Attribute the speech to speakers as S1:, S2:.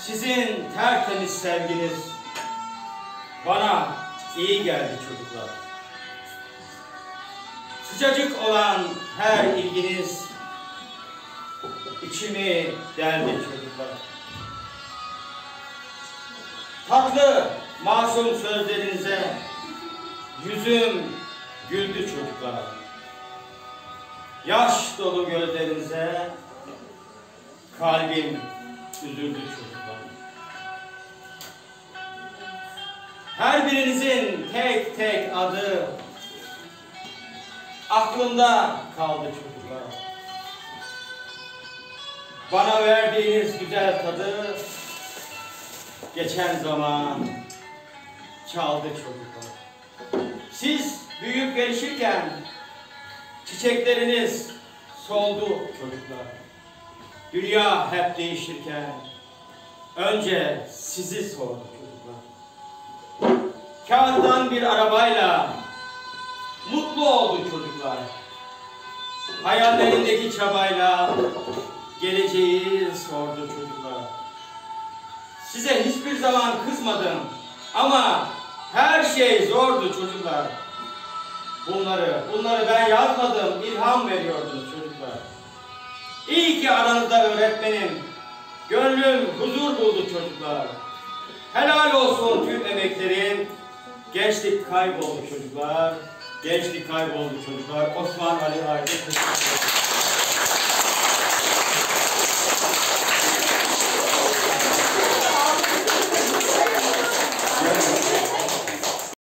S1: Sizin tertemiz sevginiz bana iyi geldi çocuklar. Sıcacık olan her ilginiz içimi deldi çocuklar. Tatlı, masum sözlerinize yüzüm güldü çocuklar. Yaş dolu gözlerinize kalbim üzüldü çocuklar. Her birinizin tek tek adı aklımda kaldı çocuklar. Bana verdiğiniz güzel tadı geçen zaman çaldı çocuklar. Siz büyüyüp gelişirken çiçekleriniz soldu çocuklar. Dünya hep değişirken önce sizi sordu çocuklar. Kağıttan bir arabayla mutlu oldu çocuklar. Hayallerindeki çabayla geleceği sordu çocuklar. Size hiçbir zaman kızmadım ama her şey zordu çocuklar. Bunları ben yazmadım, ilham veriyordunuz çocuklar. İyi ki aranızda öğretmenim, gönlüm huzur buldu çocuklar. Helal olsun tüm emeklerim, gençlik kayboldu çocuklar. Gençlik kayboldu çocuklar. Osman Ali Aydın.